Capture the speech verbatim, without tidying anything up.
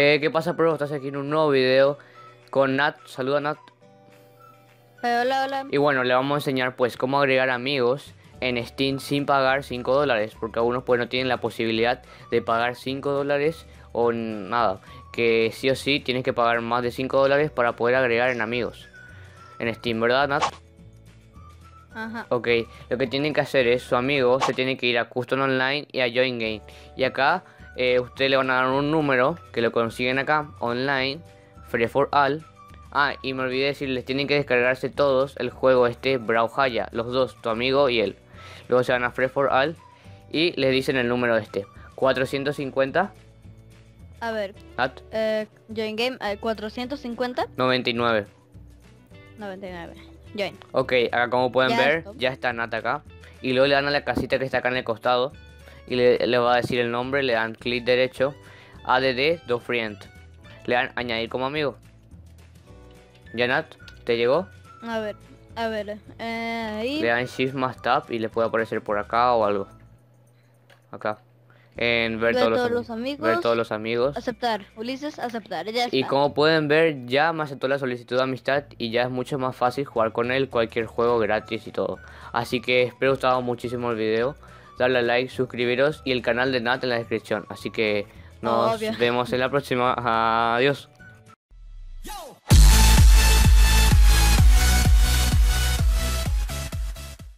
Eh, ¿qué pasa, bro? Estás aquí en un nuevo video con Nat. Saluda, Nat. Eh, hola, hola. Y bueno, le vamos a enseñar pues cómo agregar amigos en Steam sin pagar cinco dólares. Porque algunos pues no tienen la posibilidad de pagar cinco dólares o nada. Que sí o sí tienes que pagar más de cinco dólares para poder agregar en amigos en Steam, ¿verdad, Nat? Ajá. Ok, lo que tienen que hacer es su amigo se tiene que ir a Custom Online y a Join Game. Y acá eh, ustedes le van a dar un número que lo consiguen acá, online, free for all. Ah, y me olvidé decirles, tienen que descargarse todos el juego este, Brawlhalla, los dos, tu amigo y él. Luego se van a free for all y les dicen el número este, cuatrocientos cincuenta. A ver. At Eh, Join Game eh, cuatrocientos cincuenta noventa y nueve. noventa y nueve. Join. Ok, acá como pueden Ya ver, esto. ya está Nat acá. Y luego le dan a la casita que está acá en el costado. Y le, le va a decir el nombre, le dan clic derecho. A D D do friend. Le dan añadir como amigo. Ya, Nat, ¿te llegó? A ver. A ver. Eh, ahí. Le dan shift más tab y le puede aparecer por acá o algo. Acá. En ver Ve todos, todos los, los amigos. ver todos los amigos. Aceptar. Ulises, aceptar. Ya está. Y como pueden ver, ya me aceptó la solicitud de amistad y ya es mucho más fácil jugar con él cualquier juego gratis y todo. Así que espero que os haya gustado muchísimo el video. Darle a like, suscribiros y el canal de Nat en la descripción. Así que nos Obvio. vemos en la próxima. Adiós.